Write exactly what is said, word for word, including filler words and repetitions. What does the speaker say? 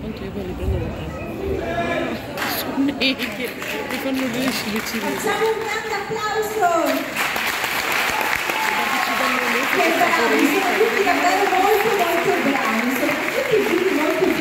Quanto io poi li prendo da te. Sono che mi fanno riuscire ci Facciamo un grande applauso! Che bravi, sono tutti davvero molto molto bravi, sono tutti tutti molto